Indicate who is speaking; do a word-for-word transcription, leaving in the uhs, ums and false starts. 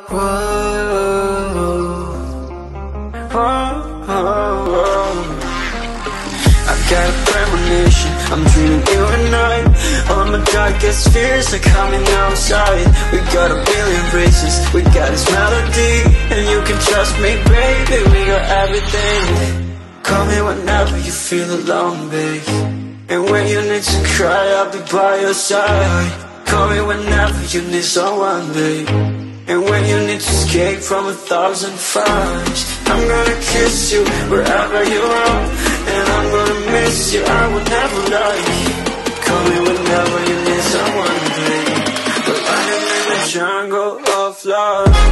Speaker 1: Got a premonition, I'm dreaming you and I. All my darkest fears are coming outside. We got a billion races, we got this melody. And you can trust me, baby, we got everything. Call me whenever you feel alone, babe. And when you need to cry, I'll be by your side. Call me whenever you need someone, babe. And when you need to escape from a thousand fires, I'm gonna kiss you wherever you are. And I'm gonna miss you, I will never lie. Call me whenever you need someone, babe. We're running in the jungle of love.